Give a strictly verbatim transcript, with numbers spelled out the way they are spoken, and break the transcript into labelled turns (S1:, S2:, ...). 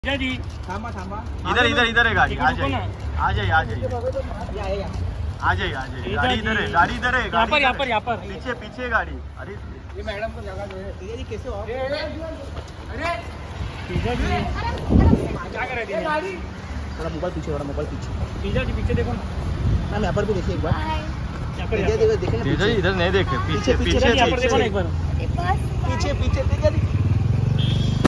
S1: जी
S2: थांबा थांबा
S1: इधर इधर इधर है गाड़ी। आ जाइए आ जाइए आ जाइए आ जाइए आ जाइए गाड़ी इधर है गाड़ी इधर है
S3: यहाँ पर यहाँ पर यहाँ पर
S1: पीछे पीछे गाड़ी। अरे
S2: ये मैडम को जगह दे। भैया जी कैसे हो आप? अरे
S3: टीजा जी क्या कर रहे थे?
S2: थोड़ा मोबाइल पीछे, थोड़ा मोबाइल पीछे।
S3: टीजा जी पीछे देखो ना,
S2: मैम यहाँ पर भी देखिए एक बार।
S3: यहाँ पर
S2: भैया जी देखें ना
S1: इधर
S2: पीछे
S1: इधर नहीं देखे पीछे
S2: पीछे,
S1: पीछे
S3: यहाँ पर देखो ना एक बार।
S2: पीछे पीछे ठीक है।